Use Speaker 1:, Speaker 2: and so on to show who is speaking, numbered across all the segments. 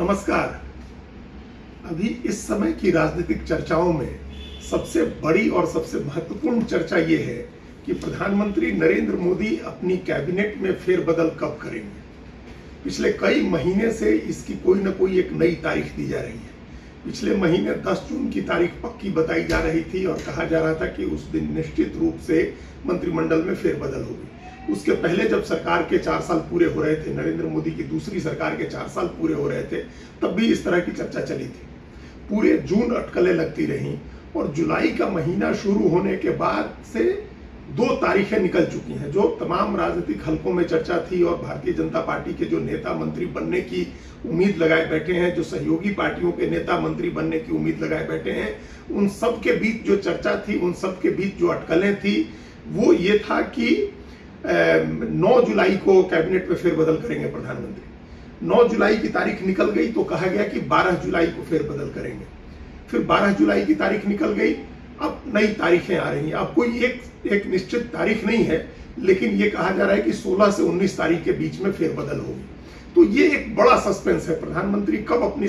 Speaker 1: नमस्कार। अभी इस समय की राजनीतिक चर्चाओं में सबसे बड़ी और सबसे महत्वपूर्ण चर्चा ये है कि प्रधानमंत्री नरेंद्र मोदी अपनी कैबिनेट में फेरबदल कब करेंगे। पिछले कई महीने से इसकी कोई न कोई एक नई तारीख दी जा रही है। पिछले महीने 10 जून की तारीख पक्की बताई जा रही थी और कहा जा रहा था कि उस दिन निश्चित रूप से मंत्रिमंडल में फेरबदल होगी। उसके पहले जब सरकार के 4 साल पूरे हो रहे थे, नरेंद्र मोदी की दूसरी सरकार के 4 साल पूरे हो रहे थे, तब भी इस तरह की चर्चा चली थी। पूरे जून अटकलें लगती रहीं और जुलाई का महीना शुरू होने के बाद से 2 तारीखें निकल चुकी हैं। जो तमाम राजनीतिक हलकों में चर्चा थी और भारतीय जनता पार्टी के जो नेता मंत्री बनने की उम्मीद लगाए बैठे हैं, जो सहयोगी पार्टियों के नेता मंत्री बनने की उम्मीद लगाए बैठे हैं, उन सब के बीच जो चर्चा थी, उन सब के बीच जो अटकलें थी, वो ये था कि 9 जुलाई को कैबिनेट में फेरबदल करेंगे प्रधानमंत्री। 9 जुलाई की तारीख निकल गई तो कहा गया कि 12 जुलाई को फेरबदल करेंगे। फिर 12 जुलाई की तारीख निकल गई, अब नई तारीखें आ रही हैं। अब कोई एक निश्चित तारीख नहीं है, लेकिन ये कहा जा रहा है कि 16 से 19 तारीख के बीच में फेरबदल होगी। तो ये एक बड़ा सस्पेंस है, प्रधानमंत्री कब अपनी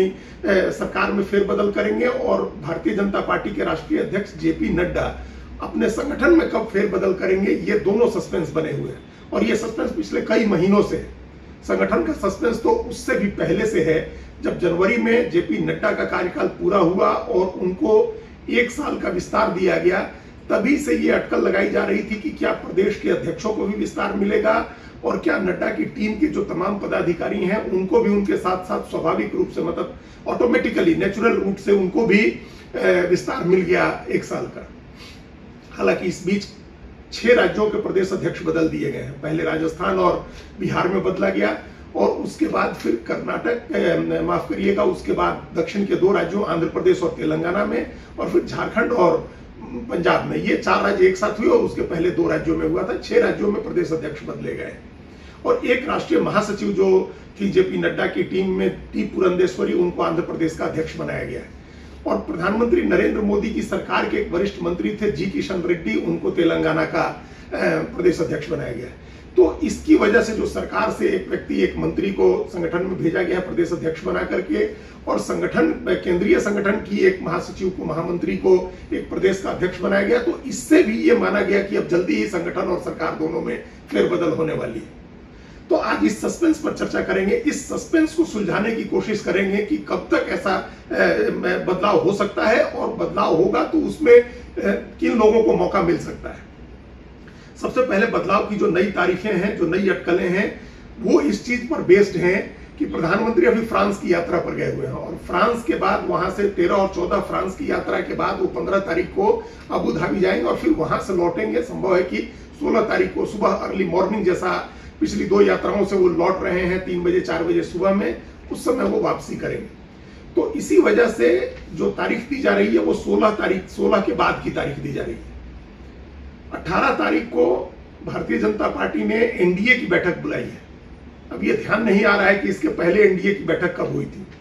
Speaker 1: सरकार में फेरबदल करेंगे और भारतीय जनता पार्टी के राष्ट्रीय अध्यक्ष जेपी नड्डा अपने संगठन में कब फेरबदल करेंगे, ये दोनों सस्पेंस बने हुए हैं। और ये सस्पेंस पिछले कई महीनों से है। संगठन का सस्पेंस तो उससे भी पहले से है, जब जनवरी में जेपी नड्डा का कार्यकाल पूरा हुआ और उनको 1 साल का विस्तार दिया गया, तभी से ये अटकल लगाई जा रही थी कि क्या प्रदेश के अध्यक्षों को भी विस्तार मिलेगा और क्या नड्डा की टीम के जो तमाम पदाधिकारी हैं उनको भी उनके साथ साथ स्वाभाविक रूप से, मतलब ऑटोमेटिकली नेचुरल रूट से उनको भी विस्तार मिल गया 1 साल का। हालांकि इस बीच 6 राज्यों के प्रदेश अध्यक्ष बदल दिए गए हैं। पहले राजस्थान और बिहार में बदला गया और उसके बाद फिर कर्नाटक, माफ करिएगा, उसके बाद दक्षिण के 2 राज्यों आंध्र प्रदेश और तेलंगाना में, और फिर झारखंड और पंजाब में। ये 4 राज्य एक साथ हुए और उसके पहले 2 राज्यों में हुआ था। 6 राज्यों में प्रदेश अध्यक्ष बदले गए और एक राष्ट्रीय महासचिव जो थी जेपी नड्डा की टीम में, टी पुरंदेश्वरी, उनको आंध्र प्रदेश का अध्यक्ष बनाया गया है। और प्रधानमंत्री नरेंद्र मोदी की सरकार के एक वरिष्ठ मंत्री थे जी किशन रेड्डी, उनको तेलंगाना का प्रदेश अध्यक्ष बनाया गया है। तो इसकी वजह से जो सरकार से एक व्यक्ति, एक मंत्री को संगठन में भेजा गया है प्रदेश अध्यक्ष बना करके, और संगठन, केंद्रीय संगठन की एक महासचिव को, महामंत्री को एक प्रदेश का अध्यक्ष बनाया गया, तो इससे भी ये माना गया कि अब जल्दी ही संगठन और सरकार दोनों में फेरबदल होने वाली है। तो आज इस सस्पेंस पर चर्चा करेंगे। इस सस्पेंस को सुलझाने की कोशिश करेंगे कि कब तक ऐसा बदलाव हो सकता है और बदलाव होगा तो उसमें किन लोगों को मौका मिल सकता है। सबसे पहले बदलाव की जो नई तारीखें हैं, जो नई अटकलें हैं, वो इस चीज पर बेस्ड हैं कि प्रधानमंत्री अभी फ्रांस की यात्रा पर गए हुए हैं और फ्रांस के बाद वहां से 13 और 14 फ्रांस की यात्रा के बाद वो 15 तारीख को अबू धाबी जाएंगे और फिर वहां से लौटेंगे। संभव है कि 16 तारीख को सुबह अर्ली मॉर्निंग, जैसा पिछली 2 यात्राओं से वो लौट रहे हैं 3 बजे 4 बजे सुबह में, उस समय वो वापसी करेंगे। तो इसी वजह से जो तारीख दी जा रही है वो 16 के बाद की तारीख दी जा रही है। 18 तारीख को भारतीय जनता पार्टी ने एनडीए की बैठक बुलाई है। अब ये ध्यान नहीं आ रहा है कि इसके पहले एनडीए की बैठक कब हुई थी।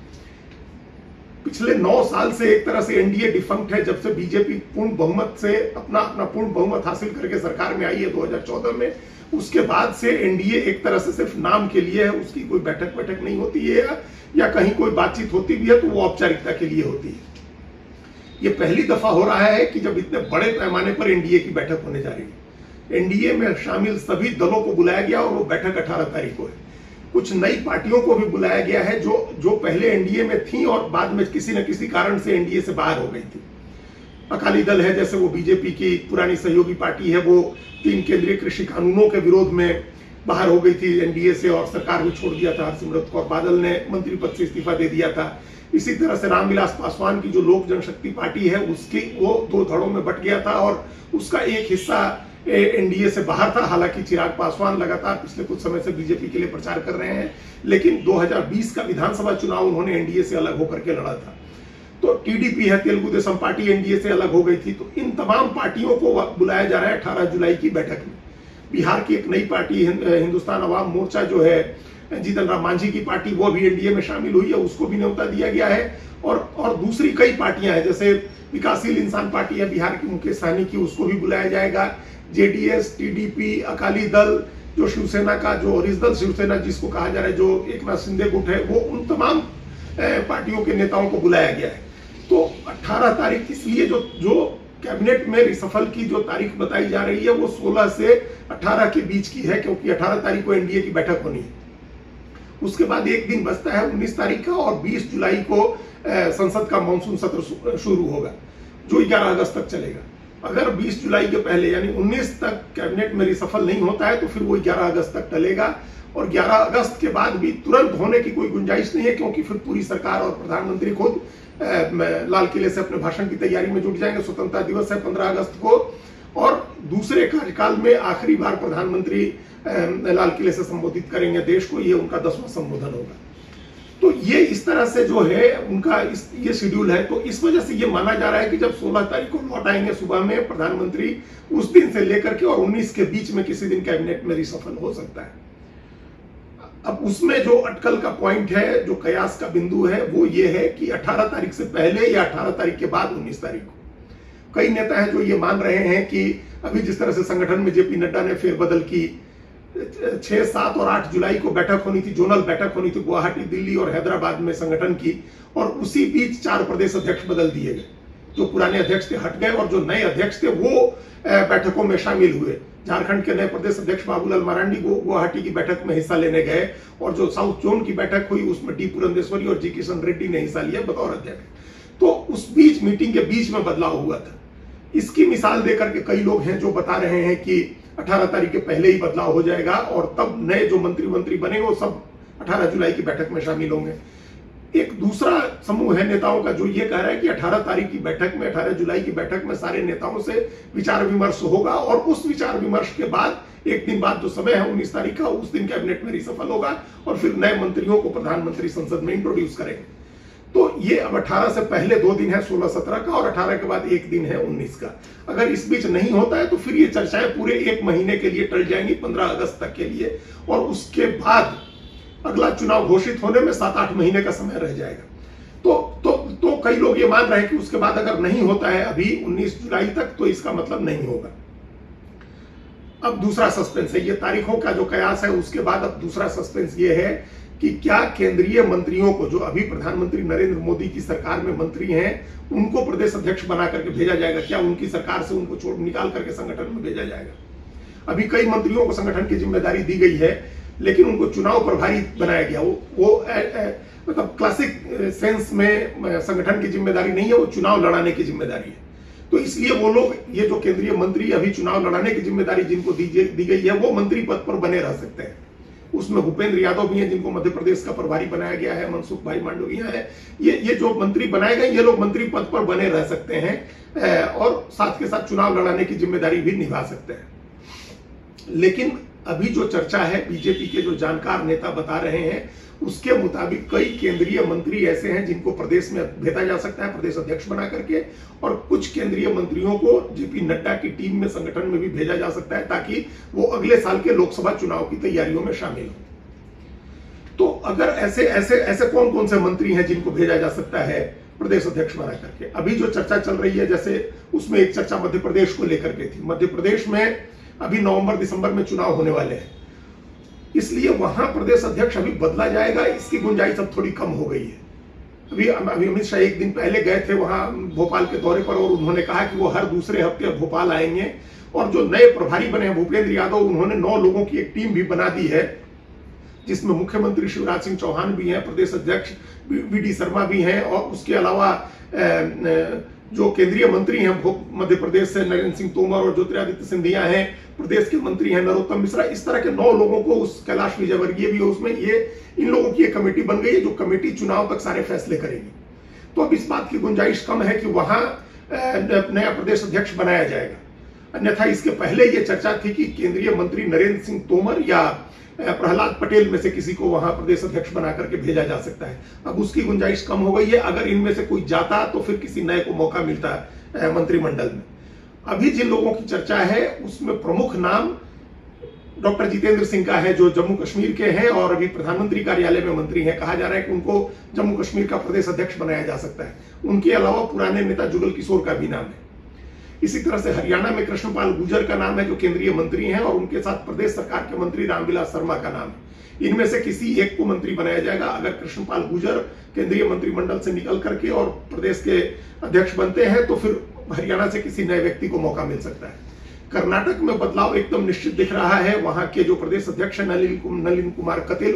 Speaker 1: पिछले 9 साल से एक तरह से एनडीए डिफंक्ट है, जब से बीजेपी पूर्ण बहुमत से अपना पूर्ण बहुमत हासिल करके सरकार में आई है 2014 में। उसके बाद से एनडीए एक तरह से सिर्फ नाम के लिए है, उसकी कोई बैठक नहीं होती है, या कहीं कोई बातचीत होती भी है तो वो औपचारिकता के लिए होती है। ये पहली दफा हो रहा है कि जब इतने बड़े पैमाने पर एनडीए की बैठक होने जा रही है। एनडीए में शामिल सभी दलों को बुलाया गया और वो बैठक 18 तारीख को है। कुछ नई पार्टियों को भी बुलाया गया है जो पहले एनडीए में थी और बाद में किसी न किसी कारण से एनडीए से बाहर हो गई थी। अकाली दल है, जैसे वो बीजेपी की पुरानी सहयोगी पार्टी है, वो 3 केंद्रीय कृषि कानूनों के विरोध में बाहर हो गई थी एनडीए से और सरकार भी छोड़ दिया था हरसिमरत कौर बादल ने, मंत्री पद से इस्तीफा दे दिया था। इसी तरह से रामविलास पासवान की जो लोक जनशक्ति पार्टी है, उसकी वो 2 धड़ों में बट गया था और उसका एक हिस्सा एनडीए से बाहर था। हालांकि चिराग पासवान लगातार पिछले कुछ समय से बीजेपी के लिए प्रचार कर रहे हैं, लेकिन 2020 का विधानसभा चुनाव उन्होंने एनडीए से अलग होकर के लड़ा था। तो टीडीपी है, तेलुगु देशम पार्टी, एनडीए से अलग हो गई थी। तो इन तमाम पार्टियों को बुलाया जा रहा है 18 जुलाई की बैठक में। बिहार की एक नई पार्टी हिंदुस्तान अवाम मोर्चा जो है, जीतन राम मांझी की पार्टी, वो भी एनडीए में शामिल हुई है, उसको भी न्योता दिया गया है। और दूसरी कई पार्टियां हैं, जैसे विकासशील इंसान पार्टी है बिहार की मुकेश सहनी की, उसको भी बुलाया जाएगा। जेडीएस, टीडीपी, अकाली दल, जो शिवसेना का, जो ओरिजिनल शिवसेना जिसको कहा जा रहा है, जो एकनाथ शिंदे गुट है, वो उन तमाम पार्टियों के नेताओं को बुलाया गया है। तो 18 तारीख इसलिए जो कैबिनेट में रिसफल की जो तारीख बताई जा रही है वो 16 से 18 के बीच की है, क्योंकि 18 तारीख को एनडीए की बैठक होनी है। उसके बाद एक दिन बचता है 19 तारीख का, और 20 जुलाई को संसद का मानसून सत्र शुरू होगा जो 11 अगस्त तक चलेगा। अगर 20 जुलाई के पहले यानी 19 तक कैबिनेट में रिसफल नहीं होता है तो फिर वो 11 अगस्त तक टलेगा, और 11 अगस्त के बाद भी तुरंत होने की कोई गुंजाइश नहीं है, क्योंकि फिर पूरी सरकार और प्रधानमंत्री खुद लाल किले से अपने भाषण की तैयारी में जुट जाएंगे। स्वतंत्रता दिवस है 15 अगस्त को, और दूसरे कार्यकाल में आखिरी बार प्रधानमंत्री लाल किले से संबोधित करेंगे देश को, ये उनका 10वां संबोधन होगा। तो ये इस तरह से जो है उनका ये शेड्यूल है। तो इस वजह से ये माना जा रहा है कि जब 16 तारीख को लौट आएंगे सुबह में प्रधानमंत्री, उस दिन से लेकर के और 19 के बीच में किसी दिन कैबिनेट में रिसफल हो सकता है। अब उसमें जो अटकल का पॉइंट है, जो कयास का बिंदु है, वो ये है कि 18 तारीख से पहले या 18 तारीख के बाद 19 तारीख को। कई नेता हैं जो ये मान रहे हैं कि अभी जिस तरह से संगठन में जेपी नड्डा ने फेरबदल की, 6, 7 और 8 जुलाई को बैठक होनी थी, जोनल बैठक होनी थी गुवाहाटी, दिल्ली और हैदराबाद में संगठन की, और उसी बीच 4 प्रदेश अध्यक्ष बदल दिए गए। जो पुराने अध्यक्ष थे हट गए और जो नए अध्यक्ष थे वो बैठकों में शामिल हुए। झारखंड के नए प्रदेश अध्यक्ष बाबूलाल मरांडी गुवाहाटी की बैठक में हिस्सा लेने गए, और जो साउथ जोन की बैठक हुई उसमें डी पुरंदेश्वरी और जी किशन रेड्डी ने हिस्सा लिया बतौर अध्यक्ष। तो उस बीच मीटिंग के बीच में बदलाव हुआ था। इसकी मिसाल देकर के कई लोग हैं जो बता रहे हैं कि 18 तारीख के पहले ही बदलाव हो जाएगा और तब नए जो मंत्री बनेंगे वो सब 18 जुलाई की बैठक में शामिल होंगे। एक दूसरा समूह है नेताओं का जो ये कह रहा है कि 18 तारीख की बैठक में, 18 जुलाई की बैठक में सारे नेताओं से विचार विमर्श होगा, और उस विचार विमर्श के बाद एक दिन बाद जो समय है 19 तारीख का, उस दिन कैबिनेट में रिसफल होगा और फिर नए मंत्रियों को प्रधानमंत्री संसद में इंट्रोड्यूस करेंगे। तो ये अब 18 से पहले 2 दिन है 16-17 का, और 18 के बाद एक दिन है 19 का। अगर इस बीच नहीं होता है तो फिर ये चर्चाएं पूरे 1 महीने के लिए टल जाएंगी, 15 अगस्त तक के लिए, और उसके बाद अगला चुनाव घोषित होने में 7-8 महीने का समय रह जाएगा। तो कई लोग ये मान रहे हैं कि उसके बाद अगर नहीं होता है अभी 19 जुलाई तक तो इसका मतलब नहीं होगा। अब दूसरा सस्पेंस है, ये तारीखों का जो कयास है उसके बाद अब दूसरा सस्पेंस ये है कि क्या केंद्रीय मंत्रियों को, जो अभी प्रधानमंत्री नरेंद्र मोदी की सरकार में मंत्री हैं, उनको प्रदेश अध्यक्ष बना करके भेजा जाएगा? क्या उनकी सरकार से उनको निकाल करके संगठन में भेजा जाएगा? अभी कई मंत्रियों को संगठन की जिम्मेदारी दी गई है, लेकिन उनको चुनाव प्रभारी बनाया गया। वो मतलब क्लासिक सेंस में संगठन की जिम्मेदारी नहीं है, वो चुनाव लड़ाने की जिम्मेदारी है। तो इसलिए वो लोग, ये जो केंद्रीय मंत्री अभी चुनाव लड़ाने की जिम्मेदारी जिनको दी गई है, वो मंत्री पद पर बने रह सकते हैं। उसमें भूपेंद्र यादव भी हैं जिनको मध्य प्रदेश का प्रभारी बनाया गया है, मनसुख भाई मांडविया है। ये जो मंत्री बनाए गए, ये लोग मंत्री पद पर बने रह सकते हैं और साथ के साथ चुनाव लड़ाने की जिम्मेदारी भी निभा सकते हैं। लेकिन अभी जो चर्चा है, बीजेपी के जो जानकार नेता बता रहे हैं, उसके मुताबिक कई केंद्रीय मंत्री ऐसे हैं जिनको प्रदेश में भेजा जा सकता है प्रदेश अध्यक्ष बना करके, और कुछ केंद्रीय मंत्रियों को जेपी नड्डा की टीम में, संगठन में भी भेजा जा सकता है ताकि वो अगले साल के लोकसभा चुनाव की तैयारियों में शामिल हो। तो अगर ऐसे कौन कौन से मंत्री हैं जिनको भेजा जा सकता है प्रदेश अध्यक्ष बना करके? अभी जो चर्चा चल रही है, जैसे उसमें एक चर्चा मध्य प्रदेश को लेकर के थी। मध्य प्रदेश में अभी नवंबर-दिसंबर में चुनाव होने वाले हैं, इसलिए वहां प्रदेश अध्यक्ष अभी बदला जाएगा, इसकी गुंजाइश अब थोड़ी कम हो गई है। अभी अमित शाह एक दिन पहले गए थे वहां भोपाल के दौरे पर, और उन्होंने कहा कि वो हर दूसरे हफ्ते भोपाल आएंगे। और जो नए प्रभारी बने हैं भूपेंद्र यादव, उन्होंने 9 लोगों की एक टीम भी बना दी है, जिसमें मुख्यमंत्री शिवराज सिंह चौहान भी हैं, प्रदेश अध्यक्ष वी.डी. शर्मा भी हैं, और उसके अलावा जो केंद्रीय मंत्री हैं मध्य प्रदेश से नरेंद्र सिंह तोमर और ज्योतिरादित्य सिंधिया हैं, प्रदेश के मंत्री हैं नरोत्तम मिश्रा। इस तरह के 9 लोगों को, उस कैलाश विजयवर्गीय भी है उसमें, इन लोगों की एक कमेटी बन गई है जो कमेटी चुनाव तक सारे फैसले करेगी। तो अब इस बात की गुंजाइश कम है कि वहां नया प्रदेश अध्यक्ष बनाया जाएगा। अन्यथा इसके पहले यह चर्चा थी कि केंद्रीय मंत्री नरेंद्र सिंह तोमर या प्रहलाद पटेल में से किसी को वहां प्रदेश अध्यक्ष बना करके भेजा जा सकता है। अब उसकी गुंजाइश कम हो गई है। अगर इनमें से कोई जाता तो फिर किसी नए को मौका मिलता है मंत्रिमंडल में। अभी जिन लोगों की चर्चा है उसमें प्रमुख नाम डॉक्टर जितेंद्र सिंह का है, जो जम्मू कश्मीर के हैं और अभी प्रधानमंत्री कार्यालय में मंत्री हैं। कहा जा रहा है कि उनको जम्मू कश्मीर का प्रदेश अध्यक्ष बनाया जा सकता है। उनके अलावा पुराने नेता जुगल किशोर का भी नाम है। इसी तरह से हरियाणा में कृष्णपाल गुर्जर का नाम है, जो केंद्रीय मंत्री हैं, और उनके साथ प्रदेश सरकार के मंत्री रामविलास शर्मा का नाम है। इनमें से किसी एक को मंत्री बनाया जाएगा। अगर कृष्णपाल गुर्जर केंद्रीय मंत्रिमंडल से निकल करके और प्रदेश के अध्यक्ष बनते हैं तो फिर हरियाणा से किसी नए व्यक्ति को मौका मिल सकता है। कर्नाटक में बदलाव एकदम निश्चित दिख रहा है। वहां के जो प्रदेश अध्यक्ष है नलिन कुमार कटील,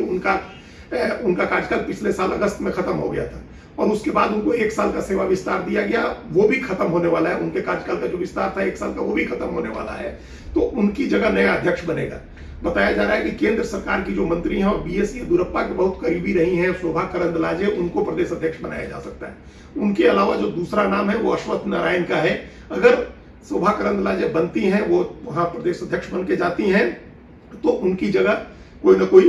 Speaker 1: उनका कार्यकाल पिछले साल अगस्त में खत्म हो गया था और उसके बाद उनको 1 साल का सेवा विस्तार दिया गया, वो भी खत्म होने वाला है। उनके कार्यकाल का जो विस्तार था 1 साल का, वो भी खत्म होने वाला है, तो उनकी जगह नया अध्यक्ष बनेगा। बताया जा रहा है कि केंद्र सरकार की जो मंत्री हैं और बीएस येदियुरप्पा के बहुत करीबी रही हैं शोभा करंदलाजे, उनको प्रदेश अध्यक्ष बनाया जा सकता है। उनके अलावा जो दूसरा नाम है वो अश्वत्थ नारायण का है। अगर शोभा करंदलाजे बनती हैं, वो वहां प्रदेश अध्यक्ष बन के जाती हैं, तो उनकी जगह कोई ना कोई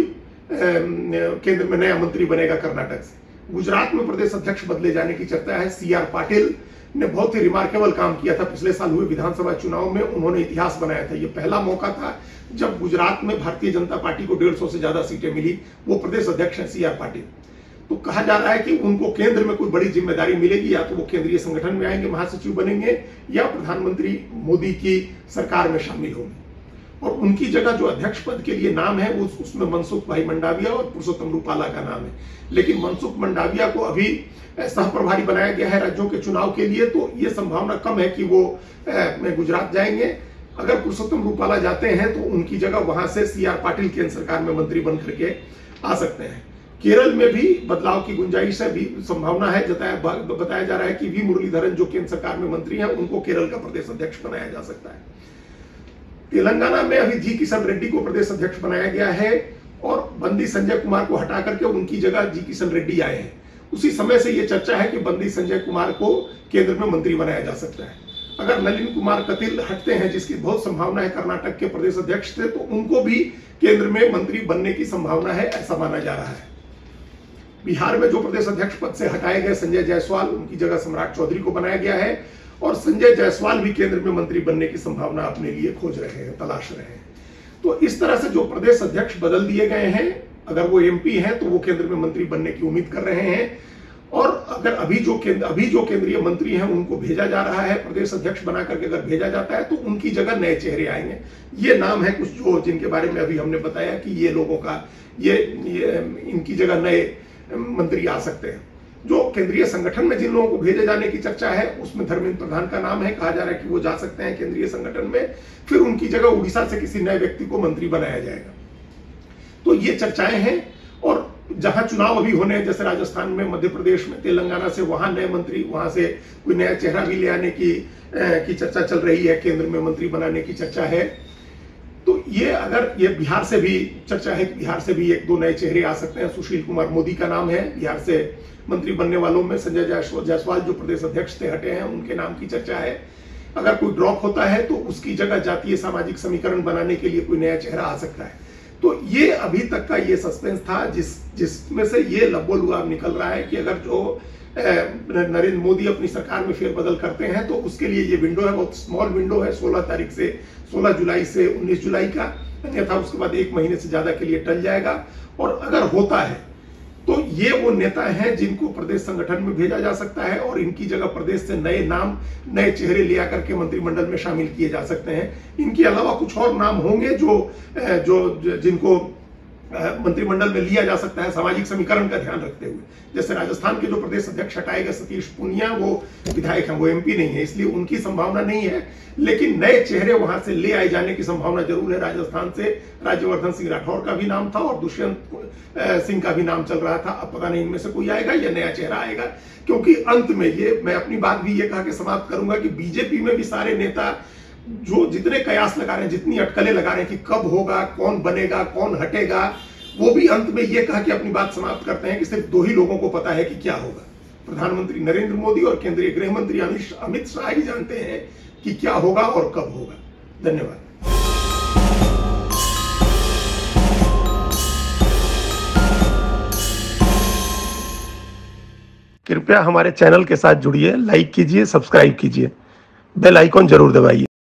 Speaker 1: केंद्र में नया मंत्री बनेगा कर्नाटक से। गुजरात में प्रदेश अध्यक्ष बदले जाने की चर्चा है। सीआर पाटिल ने बहुत ही रिमार्केबल काम किया था पिछले साल हुए विधानसभा चुनाव में, उन्होंने इतिहास बनाया था। ये पहला मौका था जब गुजरात में भारतीय जनता पार्टी को 150 से ज्यादा सीटें मिली। वो प्रदेश अध्यक्ष है सीआर पाटिल। तो कहा जा रहा है कि उनको केंद्र में कोई बड़ी जिम्मेदारी मिलेगी, या तो वो केंद्रीय संगठन में आएंगे, महासचिव बनेंगे, या प्रधानमंत्री मोदी की सरकार में शामिल होंगे। और उनकी जगह जो अध्यक्ष पद के लिए नाम है वो उसमें मनसुख भाई मंडाविया और पुरुषोत्तम रूपाला का नाम है। लेकिन मनसुख मंडाविया को अभी सह प्रभारी बनाया गया है राज्यों के चुनाव के लिए, तो ये संभावना कम है कि वो गुजरात जाएंगे। अगर पुरुषोत्तम रूपाला जाते हैं तो उनकी जगह वहां से सीआर पाटिल केंद्र सरकार में मंत्री बन करके आ सकते हैं। केरल में भी बदलाव की गुंजाइश है, भी संभावना है। बताया जा रहा है कि वी मुरलीधरन जो केंद्र सरकार में मंत्री हैं, उनको केरल का प्रदेश अध्यक्ष बनाया जा सकता है। तेलंगाना में अभी जी किशन रेड्डी को प्रदेश अध्यक्ष बनाया गया है और बंदी संजय कुमार को हटा करके उनकी जगह जी किशन रेड्डी आए हैं। उसी समय से यह चर्चा है कि बंदी संजय कुमार को केंद्र में मंत्री बनाया जा सकता है। अगर नलिन कुमार कटील हटते हैं, जिसकी बहुत संभावना है, कर्नाटक के प्रदेश अध्यक्ष थे, तो उनको भी केंद्र में मंत्री बनने की संभावना है, ऐसा माना जा रहा है। बिहार में जो प्रदेश अध्यक्ष पद से हटाए गए संजय जायसवाल, उनकी जगह सम्राट चौधरी को बनाया गया है और संजय जायसवाल भी केंद्र में मंत्री बनने की संभावना अपने लिए खोज रहे हैं, तलाश रहे हैं। तो इस तरह से जो प्रदेश अध्यक्ष बदल दिए गए हैं, अगर वो एमपी हैं तो वो केंद्र में मंत्री बनने की उम्मीद कर रहे हैं। और अगर अभी जो केंद्रीय मंत्री हैं उनको भेजा जा रहा है प्रदेश अध्यक्ष बना करके, अगर भेजा जाता है तो उनकी जगह नए चेहरे आएंगे। ये नाम है कुछ जो जिनके बारे में अभी हमने बताया कि ये लोगों का ये इनकी जगह नए मंत्री आ सकते हैं। जो केंद्रीय संगठन में जिन लोगों को भेजे जाने की चर्चा है उसमें धर्मेंद्र प्रधान का नाम है। कहा जा रहा है कि वो जा सकते हैं केंद्रीय संगठन में, फिर उनकी जगह उड़ीसा से किसी नए व्यक्ति को मंत्री बनाया जाएगा। तो ये चर्चाएं हैं। और जहां चुनाव अभी होने, जैसे राजस्थान में, मध्य प्रदेश में, तेलंगाना से, वहां नए मंत्री, वहां से कोई नया चेहरा भी ले आने की चर्चा चल रही है, केंद्र में मंत्री बनाने की चर्चा है। तो ये बिहार से भी चर्चा है कि बिहार से भी 1-2 नए चेहरे आ सकते हैं। सुशील कुमार मोदी का नाम है बिहार से मंत्री बनने वालों में। संजय जायसवाल जो प्रदेश अध्यक्ष थे, हटे हैं, उनके नाम की चर्चा है। अगर कोई ड्रॉप होता है तो उसकी जगह जातीय सामाजिक समीकरण बनाने के लिए कोई नया चेहरा आ सकता है। तो ये अभी तक का ये सस्पेंस था, जिसमें से ये लबोलुआब निकल रहा है कि अगर जो नरेंद्र मोदी अपनी सरकार में फेरबदल करते हैं तो उसके लिए ये विंडो है, बहुत स्मॉल विंडो है, 16 जुलाई से 19 जुलाई का। अन्यथा उसके बाद 1 महीने से ज्यादा के लिए टल जाएगा। और अगर होता है तो ये वो नेता हैं जिनको प्रदेश संगठन में भेजा जा सकता है और इनकी जगह प्रदेश से नए नाम, नए चेहरे ले आकर के मंत्रिमंडल में शामिल किए जा सकते हैं। इनके अलावा कुछ और नाम होंगे जिनको मंत्रिमंडल में लिया जा सकता है सामाजिक समीकरण का ध्यान रखते हुए। जैसे राजस्थान के जो प्रदेश अध्यक्ष हटाए गए सतीश पूनिया, वो विधायक हैं, वो एमपी नहीं है, इसलिए उनकी संभावना नहीं है। लेकिन नए चेहरे वहां से ले आए जाने की संभावना जरूर है। राजस्थान से राज्यवर्धन सिंह राठौर का भी नाम था और दुष्यंत सिंह का भी नाम चल रहा था। अब पता नहीं इनमें से कोई आएगा या नया चेहरा आएगा, क्योंकि अंत में ये मैं अपनी बात भी ये कहा के समाप्त करूंगा कि बीजेपी में भी सारे नेता जो जितने कयास लगा रहे हैं, जितनी अटकलें लगा रहे हैं कि कब होगा, कौन बनेगा, कौन हटेगा, वो भी अंत में ये कहा कि अपनी बात समाप्त करते हैं कि सिर्फ 2 ही लोगों को पता है कि क्या होगा। प्रधानमंत्री नरेंद्र मोदी और केंद्रीय गृह मंत्री अमित शाह ही जानते हैं कि क्या होगा और कब होगा। धन्यवाद। कृपया हमारे चैनल के साथ जुड़िए, लाइक कीजिए, सब्सक्राइब कीजिए, बेल आइकॉन जरूर दबाइए।